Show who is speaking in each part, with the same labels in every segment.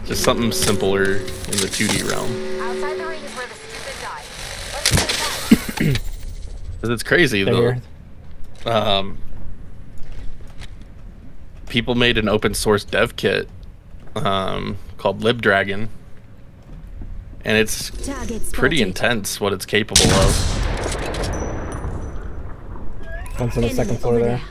Speaker 1: Just something simpler in the 2D realm.
Speaker 2: Outside the ring is where the stupid die. Let's get that.
Speaker 1: Because it's crazy though. People made an open source dev kit called LibDragon, and it's pretty intense what it's capable of.
Speaker 3: One's on the second floor there.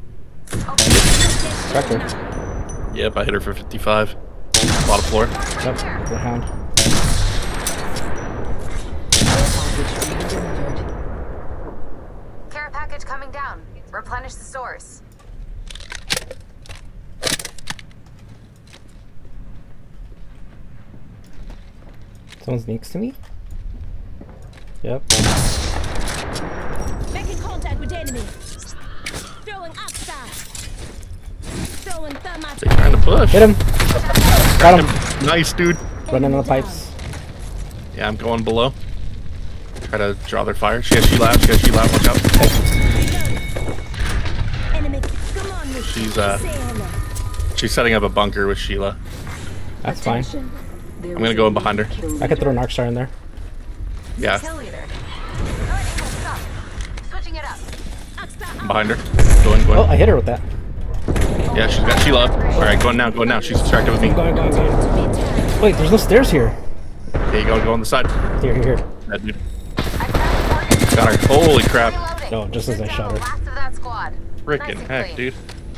Speaker 3: Tractor.
Speaker 1: Yep, I hit her for 55. Bottom floor.
Speaker 3: Yep, the hound.
Speaker 2: Care package coming down. Replenish the stores.
Speaker 3: Someone's next to me? Yep.
Speaker 4: Making contact with enemy. Throwing upside. Throwing thermite.
Speaker 1: They're trying to push.
Speaker 3: Hit him! Got him!
Speaker 1: Nice, dude.
Speaker 3: Running on the pipes.
Speaker 1: Yeah, I'm going below. Try to draw their fire. She has Sheila out. Watch out.
Speaker 4: Enemy, come on,
Speaker 1: She's setting up a bunker with Sheila.
Speaker 3: That's fine.
Speaker 1: I'm gonna go in behind her.
Speaker 3: I could throw an arc star in there.
Speaker 1: Yeah.
Speaker 2: Switching it up.
Speaker 1: I'm behind her. Going.
Speaker 3: Oh, I hit her with that.
Speaker 1: Yeah, she's got Sheila up. Alright, going now. She's distracted with me.
Speaker 3: Going. Wait, there's no stairs here.
Speaker 1: There you go on the side.
Speaker 3: Here.
Speaker 1: That dude. Got her. Holy crap.
Speaker 3: No, just as I shot her.
Speaker 2: Last of that squad.
Speaker 1: Frickin'
Speaker 2: Nice and
Speaker 1: heck,
Speaker 2: clean.
Speaker 1: dude.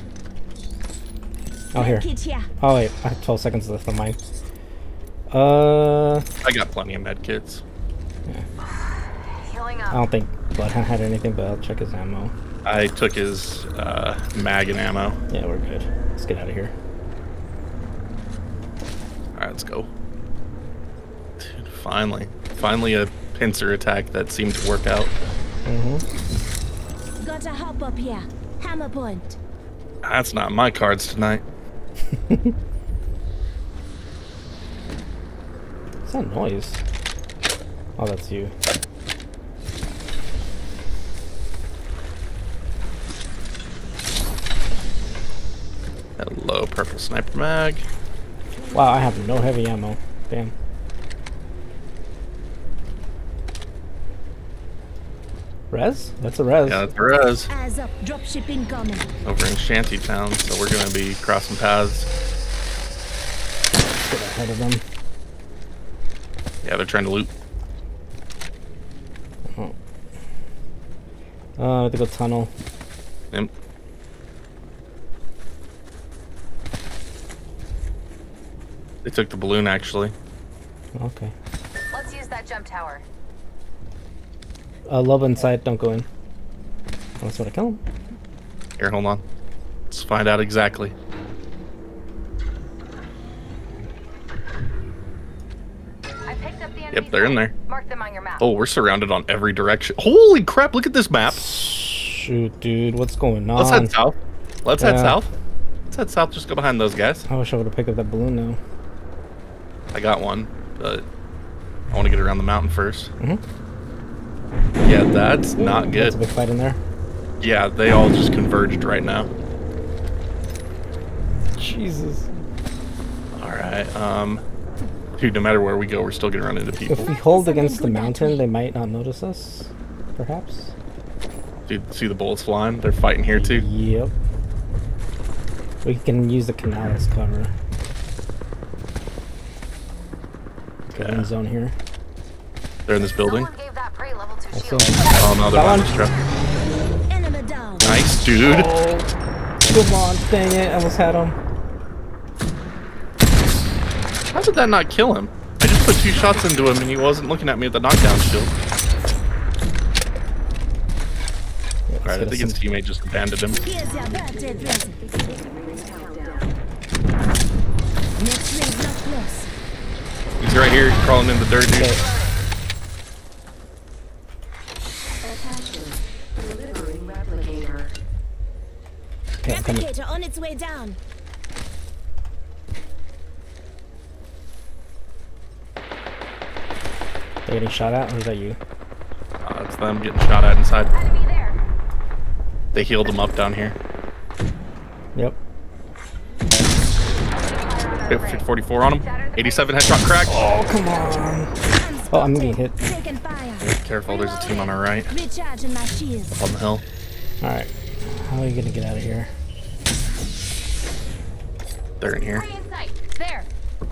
Speaker 3: Oh, here.
Speaker 4: Kid here.
Speaker 3: Oh, wait. I have 12 seconds left on mine.
Speaker 1: I got plenty of med kits.
Speaker 2: Healing
Speaker 3: I
Speaker 2: up.
Speaker 3: don't think Bloodhound had anything, but I'll check his ammo.
Speaker 1: I took his mag and ammo.
Speaker 3: Yeah, we're good. Let's get out of here.
Speaker 1: Alright, let's go. Dude, finally a pincer attack that seemed to work out.
Speaker 4: Got a hop up here. Hammer point.
Speaker 1: That's not my cards tonight.
Speaker 3: What's that noise? Oh, that's you.
Speaker 1: Hello, purple sniper mag.
Speaker 3: Wow, I have no heavy ammo. Damn. Res? That's a res.
Speaker 1: Yeah, that's a res.
Speaker 4: Eyes up. Dropship incoming.
Speaker 1: Over in Shantytown, so we're gonna be crossing paths.
Speaker 3: Get ahead of them.
Speaker 1: Yeah, they're trying to loot.
Speaker 3: I have to go tunnel.
Speaker 1: Yep. They took the balloon, actually.
Speaker 3: Okay.
Speaker 2: Let's use that jump tower.
Speaker 3: Love inside, don't go in. Unless you want to kill him.
Speaker 1: Here, hold on. Let's find out exactly.
Speaker 2: I picked up the
Speaker 1: Yep, they're in there.
Speaker 2: Mark them on your map.
Speaker 1: Oh, we're surrounded on every direction. Holy crap, look at this map.
Speaker 3: Shoot, dude, what's going on?
Speaker 1: Let's head south. Let's head
Speaker 3: Yeah.
Speaker 1: south. Let's head south, just go behind those guys.
Speaker 3: I wish I would have picked up that balloon now.
Speaker 1: I got one, but I want to get around the mountain first.
Speaker 3: Mhm.
Speaker 1: Yeah, that's not
Speaker 3: That's a
Speaker 1: good.
Speaker 3: big fight in there.
Speaker 1: Yeah, they all just converged right now.
Speaker 3: Jesus.
Speaker 1: Alright, dude, no matter where we go, we're still gonna run into people.
Speaker 3: If we hold against the mountain, they might not notice us. Perhaps.
Speaker 1: Dude, see the bullets flying? They're fighting here too.
Speaker 3: Yep. We can use the canal as cover. Okay,
Speaker 1: Yeah.
Speaker 3: end zone here.
Speaker 1: They're in this building.
Speaker 2: Someone gave that prey level 2
Speaker 3: I
Speaker 2: shield.
Speaker 3: see.
Speaker 1: Oh no, they're
Speaker 3: Got
Speaker 1: on
Speaker 3: one.
Speaker 1: this trap.
Speaker 4: Enemy down.
Speaker 1: Nice, dude.
Speaker 3: Oh, come on, dang it, I almost had him.
Speaker 1: How did that not kill him? I just put 2 shots into him and he wasn't looking at me with the knockdown shield. Alright, I think his teammate just abandoned him.
Speaker 4: Here's your birthday present. Next ring's not close.
Speaker 1: He's right here, crawling in the dirt, dude.
Speaker 3: Okay. Okay, I'm coming.
Speaker 4: Replicator on its way down.
Speaker 3: They're getting shot at, or is that you?
Speaker 1: It's them getting shot at inside.
Speaker 2: Enemy there.
Speaker 1: They healed him up down here.
Speaker 3: Yep.
Speaker 1: Hit 44 on him. 87 headshot crack.
Speaker 3: Oh, come on. Oh, I'm getting hit.
Speaker 4: Taking fire.
Speaker 1: Careful, there's a team on our right.
Speaker 4: Recharging my shields.
Speaker 1: Up on the hill.
Speaker 3: Alright. How are you gonna get out of here?
Speaker 1: They're in here.
Speaker 2: Three in sight. There.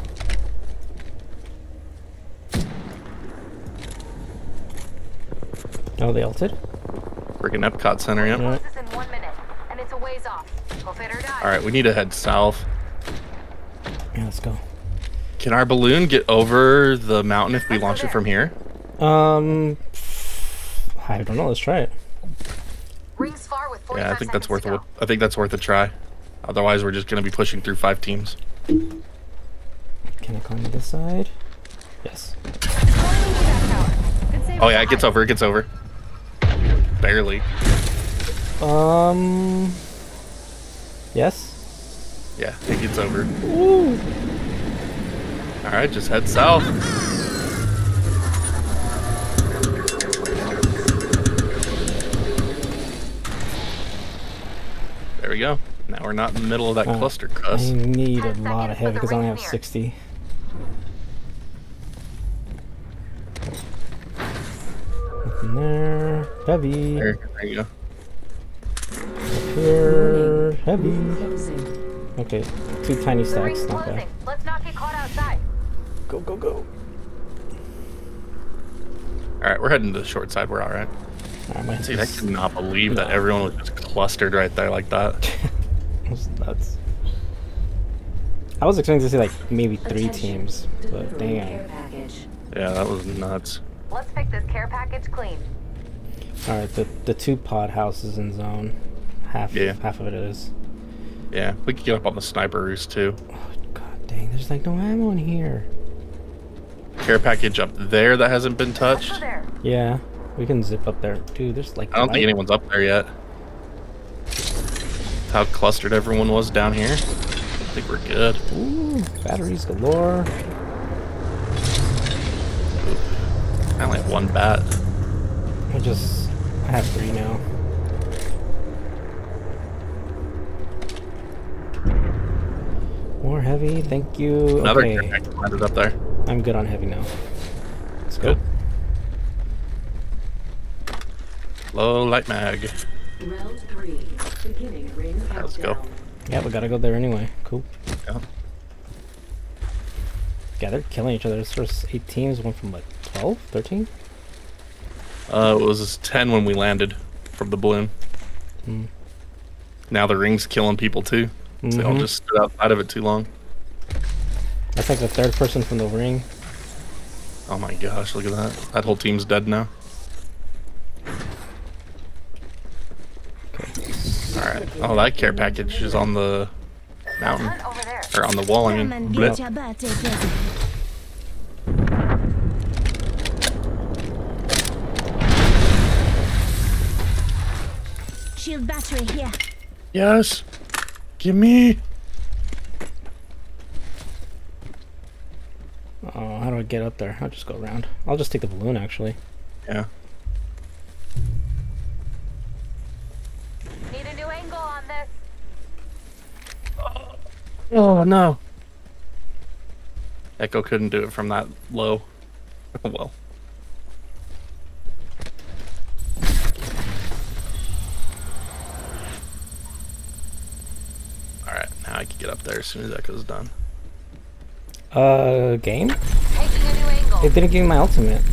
Speaker 3: Oh, they ulted?
Speaker 1: Freaking Epcot Center, yep.
Speaker 3: Yeah.
Speaker 2: Closes in 1 minute, and it's a ways off. Go fit or die.
Speaker 1: Alright, we need to head south.
Speaker 3: Yeah, let's go.
Speaker 1: Can our balloon get over the mountain if we launch it from here?
Speaker 3: I don't know. Let's try it.
Speaker 2: Rings far with 45
Speaker 1: Yeah, I think that's worth
Speaker 2: seconds
Speaker 1: a, I think that's worth a try. Otherwise, we're just gonna be pushing through 5 teams.
Speaker 3: Can I climb this side? Yes.
Speaker 1: Oh yeah, it gets over. It gets over. Barely.
Speaker 3: Yes.
Speaker 1: Yeah, it gets over.
Speaker 3: Ooh.
Speaker 1: All right, just head south. There we go. Now we're not in the middle of that cluster
Speaker 3: I
Speaker 1: cuss.
Speaker 3: need a
Speaker 2: 10
Speaker 3: lot of
Speaker 2: seconds
Speaker 3: heavy
Speaker 2: for the
Speaker 3: because I only
Speaker 2: ring
Speaker 3: have
Speaker 2: near.
Speaker 3: 60. Nothing there. Heavy.
Speaker 1: There you go.
Speaker 3: Up here. Heavy. Okay, 2 tiny
Speaker 2: The
Speaker 3: stacks.
Speaker 2: ring's
Speaker 3: Not bad.
Speaker 2: closing. Let's not get caught outside.
Speaker 3: Go, go, go.
Speaker 1: All right, we're heading to the short side. We're all right.
Speaker 3: Alright, my
Speaker 1: See, I cannot believe that everyone was just clustered right there like that.
Speaker 3: That's nuts. I was expecting to see like maybe 3 teams, but damn.
Speaker 1: Yeah, that was nuts.
Speaker 2: Let's pick this care package clean.
Speaker 3: Alright, the 2 pod houses in zone. Half of it is.
Speaker 1: Yeah, we could get up on the sniper roost too.
Speaker 3: Oh, god dang, there's like no ammo in here.
Speaker 1: Care package up there that hasn't been
Speaker 2: Let's go
Speaker 1: touched.
Speaker 2: there.
Speaker 3: Yeah, we can zip up there. Dude, there's like
Speaker 1: I don't think anyone's up there yet. How clustered everyone was down here. I think we're good.
Speaker 3: Ooh, batteries galore.
Speaker 1: I only have 1 bat.
Speaker 3: I have 3 now. More heavy, thank you.
Speaker 1: Another
Speaker 3: Okay,
Speaker 1: care package landed up there.
Speaker 3: I'm good on heavy now. Let's go.
Speaker 1: Good. Low light mag.
Speaker 5: Round 3, beginning ring countdown.
Speaker 1: Let's go.
Speaker 3: Yeah, we gotta go there anyway. Cool.
Speaker 1: Yeah.
Speaker 3: Yeah, they're killing each other. There's first 8 teams, one from what, 12, 13?
Speaker 1: It was 10 when we landed from the balloon.
Speaker 3: Hmm.
Speaker 1: Now the ring's killing people too. They all just stood outside of it too long.
Speaker 3: That's like the 3rd person from the ring.
Speaker 1: Oh my gosh, look at that. That whole team's dead now. Alright. Oh, that care package is on the mountain.
Speaker 2: One over there.
Speaker 1: Or on the wall, I mean.
Speaker 4: Come and
Speaker 1: Blip.
Speaker 4: get your birthday present. Shield battery here.
Speaker 1: Yes! Give me!
Speaker 3: Oh, how do I get up there? I'll just go around. I'll just take the balloon, actually.
Speaker 1: Yeah.
Speaker 2: Need a new angle on this.
Speaker 1: Oh no. Echo couldn't do it from that low. Oh well. Alright, now I can get up there as soon as Echo's done.
Speaker 3: Game?
Speaker 2: Taking a new angle.
Speaker 3: It didn't give me my ultimate.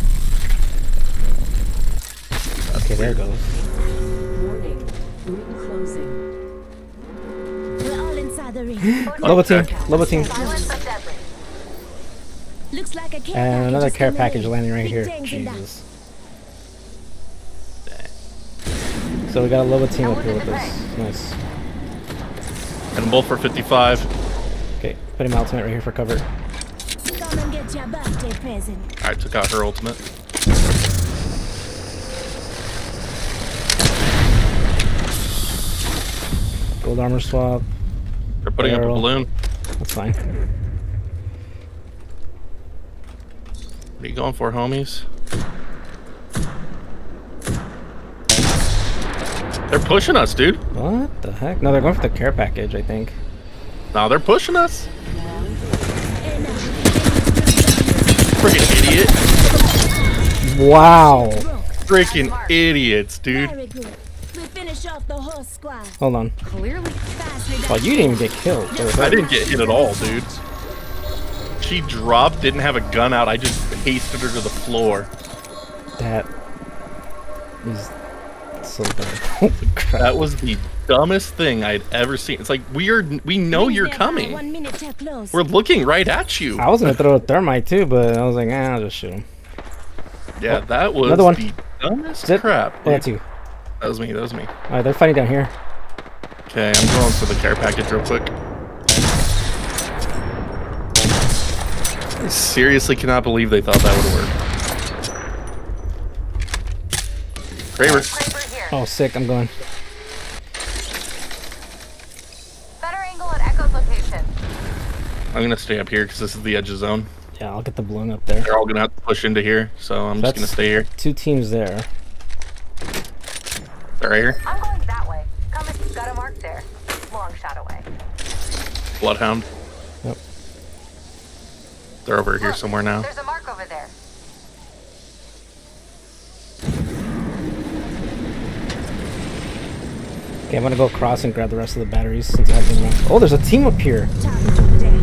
Speaker 3: Okay, there it goes.
Speaker 5: Warning, ring closing.
Speaker 4: We're all inside the ring.
Speaker 3: Lobo team, Lobo team.
Speaker 2: Silent but deadly.
Speaker 4: Looks like a care
Speaker 3: And
Speaker 4: package
Speaker 3: another
Speaker 4: is
Speaker 3: care
Speaker 4: on the
Speaker 3: package
Speaker 4: way.
Speaker 3: landing right
Speaker 4: Big
Speaker 3: here.
Speaker 4: tanks in that.
Speaker 3: Jesus. So we got a Lobo team up here with us. Nice.
Speaker 1: Hit them both for 55.
Speaker 3: Okay, putting my ultimate right here for cover.
Speaker 4: Come and get your birthday present.
Speaker 1: Alright, took out her ultimate.
Speaker 3: Gold armor swap.
Speaker 1: They're putting up a
Speaker 3: Barrel.
Speaker 1: balloon.
Speaker 3: That's fine.
Speaker 1: What are you going for, homies? They're pushing us, dude.
Speaker 3: What the heck? No, they're going for the care package, I think.
Speaker 1: No, they're pushing us. idiot.
Speaker 3: Wow.
Speaker 1: Freaking idiots, dude.
Speaker 4: Very good. We finish off the whole squad.
Speaker 3: Hold on.
Speaker 2: Clearly.
Speaker 4: Fast,
Speaker 3: Well, you didn't even get killed.
Speaker 1: I didn't get hit at all, dude. She dropped, didn't have a gun out. I just pasted her to the floor.
Speaker 3: That is so dumb. Holy crap.
Speaker 1: That was the dumbest thing I'd ever seen. It's like we know you're coming.
Speaker 4: 1 minute till close.
Speaker 1: We're looking right at you.
Speaker 3: I was gonna throw a thermite too, but I was like, I'll just shoot him.
Speaker 1: Yeah, that was
Speaker 3: Another one.
Speaker 1: the dumbest
Speaker 3: Zip.
Speaker 1: crap.
Speaker 3: Oh, that's
Speaker 1: dude.
Speaker 3: you.
Speaker 1: That was me. That was me.
Speaker 3: Alright, they're fighting down here.
Speaker 1: Okay, I'm going for the care package real quick. I seriously cannot believe they thought that would work. Kraber.
Speaker 2: Kraber here.
Speaker 3: Oh, sick. I'm going.
Speaker 2: Better angle at Echo's location.
Speaker 1: I'm gonna stay up here because this is the edge of zone.
Speaker 3: Yeah, I'll get the balloon up there.
Speaker 1: They're all gonna have to push into here, so I'm just gonna stay here.
Speaker 3: 2 teams there.
Speaker 1: They're right here.
Speaker 2: I'm going that way. Come if you've got a mark there. Long shot away.
Speaker 1: Bloodhound.
Speaker 3: Yep.
Speaker 1: They're over here
Speaker 2: Look,
Speaker 1: somewhere now.
Speaker 2: There's a mark over there.
Speaker 3: Okay, I'm gonna go across and grab the rest of the batteries since I have them left. Oh, there's a team up here.
Speaker 4: Target over there.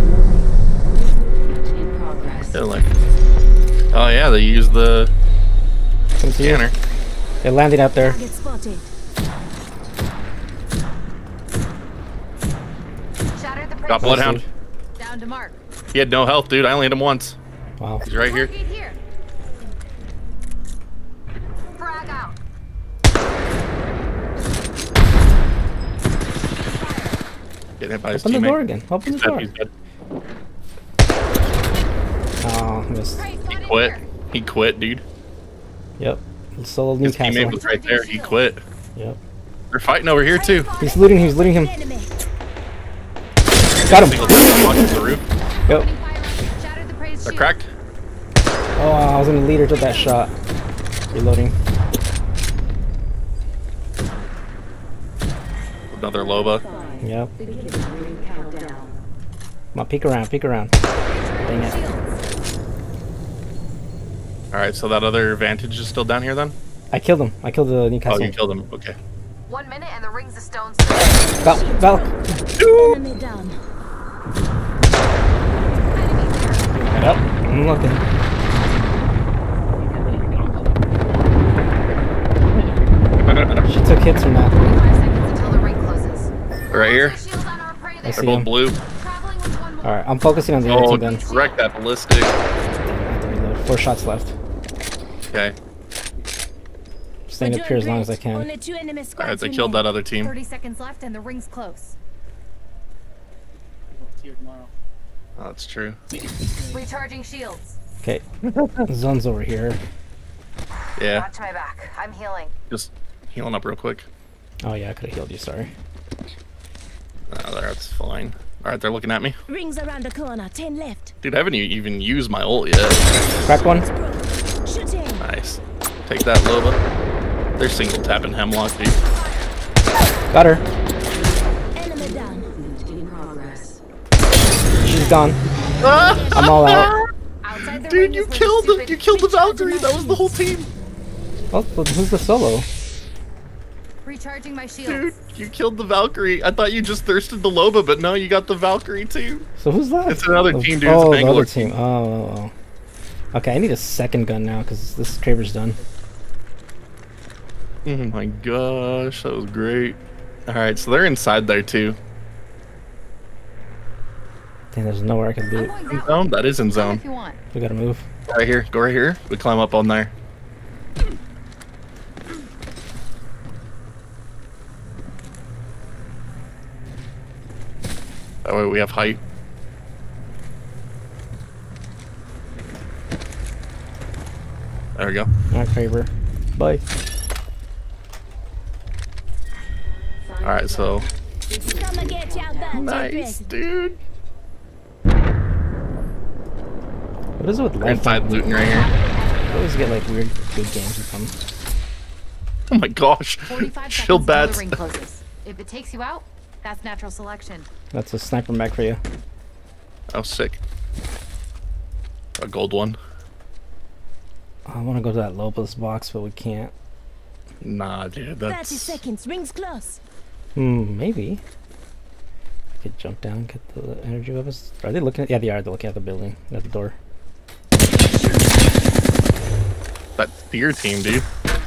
Speaker 5: In progress.
Speaker 1: They're like, oh yeah, they use the
Speaker 3: Come to you.
Speaker 1: scanner.
Speaker 3: They landed out there.
Speaker 4: Target spotted.
Speaker 2: Shattered the
Speaker 1: Got
Speaker 2: bridge.
Speaker 1: Bloodhound.
Speaker 2: Down to mark.
Speaker 1: He had no health, dude. I only hit him once.
Speaker 3: Wow.
Speaker 1: He's right here.
Speaker 2: Target here. Frag out.
Speaker 1: Getting hit by his
Speaker 3: Open the door
Speaker 1: teammate.
Speaker 3: again. Open the
Speaker 1: He's dead,
Speaker 3: door.
Speaker 1: he's dead.
Speaker 3: Oh, missed.
Speaker 2: Grace,
Speaker 1: He
Speaker 2: not in
Speaker 1: quit.
Speaker 2: here.
Speaker 1: He quit, dude.
Speaker 3: Yep. Solo
Speaker 1: His teammate
Speaker 3: Newcastle.
Speaker 1: was right there. He quit.
Speaker 3: Yep.
Speaker 1: They're fighting over here too.
Speaker 3: He's looting him.
Speaker 4: Enemy.
Speaker 3: Got
Speaker 1: Single
Speaker 3: him.
Speaker 1: team watching the roof.
Speaker 3: Yep.
Speaker 2: Opening fire. Shattered the praise
Speaker 1: They're
Speaker 2: shield.
Speaker 1: cracked.
Speaker 3: Oh, I was gonna lead her to that shot. Reloading.
Speaker 1: Another Loba.
Speaker 3: Yep.
Speaker 5: Beginning ring countdown.
Speaker 3: Come on, peek around. Dang it.
Speaker 1: All right, so that other Vantage is still down here then?
Speaker 3: I killed him. I killed the
Speaker 1: Oh,
Speaker 3: Newcastle.
Speaker 1: you killed him. Okay.
Speaker 2: 1 minute and the rings of stones.
Speaker 3: Val.
Speaker 4: Enemy down.
Speaker 3: Yep. I'm looking. She took hits from that.
Speaker 2: 5 seconds until the ring closes.
Speaker 1: Right here.
Speaker 2: Shield on our prey
Speaker 3: I
Speaker 2: there.
Speaker 3: see
Speaker 1: They're both
Speaker 3: him.
Speaker 1: blue.
Speaker 2: Traveling with one more.
Speaker 3: Alright, I'm focusing on the
Speaker 1: Oh,
Speaker 3: other team then.
Speaker 1: wreck that ballistic.
Speaker 3: I have to reload. 4 shots left.
Speaker 1: Okay.
Speaker 3: Staying
Speaker 4: We're
Speaker 3: up here as
Speaker 4: doing
Speaker 3: long as I
Speaker 4: great.
Speaker 3: can.
Speaker 4: Only 2 enemy
Speaker 1: All
Speaker 4: squads
Speaker 1: right, they killed that
Speaker 4: remain.
Speaker 1: other team.
Speaker 2: 30 seconds left and the ring's close.
Speaker 1: Oh, that's true.
Speaker 2: Recharging shields.
Speaker 3: Okay. Zone's over here.
Speaker 1: Yeah.
Speaker 2: Watch my back. I'm healing.
Speaker 1: Just healing up real quick.
Speaker 3: Oh yeah, I could have healed you, sorry.
Speaker 1: That's fine. All right, they're looking at me.
Speaker 4: Rings around the corner. 10 left.
Speaker 1: Dude, I haven't even used my ult yet.
Speaker 3: Crack one.
Speaker 4: Shoot him.
Speaker 1: Nice. Take that, Loba. They're single tapping Hemlock, dude.
Speaker 3: Got her.
Speaker 4: Enemy down.
Speaker 5: Movement in progress.
Speaker 3: She's gone. I'm all out.
Speaker 2: Outside the
Speaker 1: Dude,
Speaker 2: ring
Speaker 1: you
Speaker 2: is where
Speaker 1: killed him.
Speaker 2: stupid
Speaker 1: You killed the
Speaker 2: recharge
Speaker 1: Valkyrie. That was the whole team.
Speaker 3: Oh, who's the solo?
Speaker 2: Recharging my shields.
Speaker 1: Dude, you killed the Valkyrie. I thought you just thirsted the Loba, but no, you got the Valkyrie too.
Speaker 3: So who's that?
Speaker 1: It's another
Speaker 3: Oh,
Speaker 1: team, dude. It's
Speaker 3: Oh,
Speaker 1: a
Speaker 3: the
Speaker 1: Bangalore
Speaker 3: other team. Oh. Okay, I need a second gun now because this Kraber's done.
Speaker 1: Oh my gosh, that was great. All right, so they're inside there too.
Speaker 3: Damn, there's nowhere I can
Speaker 2: I'm
Speaker 3: loot.
Speaker 2: going
Speaker 1: In
Speaker 2: that way.
Speaker 1: zone? That is in
Speaker 2: Come
Speaker 1: zone.
Speaker 2: if you want.
Speaker 3: We gotta move.
Speaker 1: Right here. Go right here. We climb up on there. That way we have height. There we go.
Speaker 3: Alright, Kraber. Bye.
Speaker 1: All right, so
Speaker 4: Come and get your back.
Speaker 1: nice, dude.
Speaker 3: What is it with
Speaker 1: We're inside
Speaker 3: lifetime?
Speaker 1: looting right here.
Speaker 3: I always get like weird good games with them.
Speaker 1: Oh my gosh.
Speaker 2: 45
Speaker 1: Chill
Speaker 2: seconds until
Speaker 1: bats.
Speaker 2: the ring closes. If it takes you out, that's natural selection.
Speaker 3: That's a sniper mag for you.
Speaker 1: Oh, sick. A gold one.
Speaker 3: I want to go to that Lopez box, but we can't.
Speaker 1: Nah, dude,
Speaker 4: 30
Speaker 1: that's...
Speaker 4: seconds. Rings close.
Speaker 3: Maybe. I could jump down, get the energy weapons. Are they looking at? Yeah, they are. They're looking at the building, at the door.
Speaker 1: That Fear team, dude.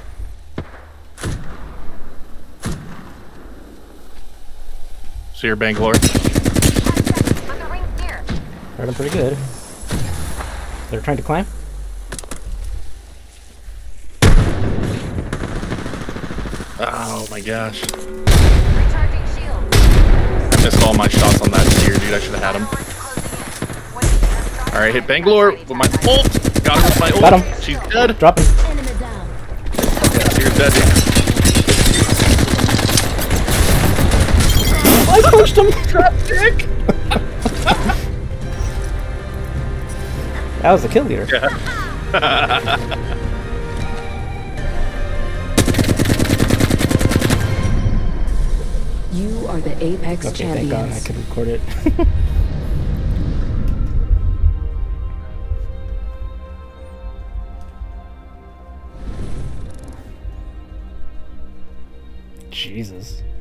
Speaker 1: See your Bangalore.
Speaker 2: 10 seconds, but the ring's near.
Speaker 3: Heard them pretty good. They're trying to climb.
Speaker 1: Oh my gosh.
Speaker 2: Recharging shield.
Speaker 1: I missed all my shots on that Seer, dude. I should have had him.
Speaker 2: Battle is closing in. When you get started,
Speaker 1: Alright, hit Bangalore with my ult. Got her with my ult.
Speaker 3: Got him.
Speaker 1: She's dead.
Speaker 3: Drop him.
Speaker 4: Enemy down.
Speaker 1: Seer's dead, dude.
Speaker 3: I pushed him.
Speaker 1: Dick.
Speaker 3: That was the kill leader.
Speaker 5: You are the Apex
Speaker 3: Okay, thank God I
Speaker 5: champions.
Speaker 3: could record it. Jesus.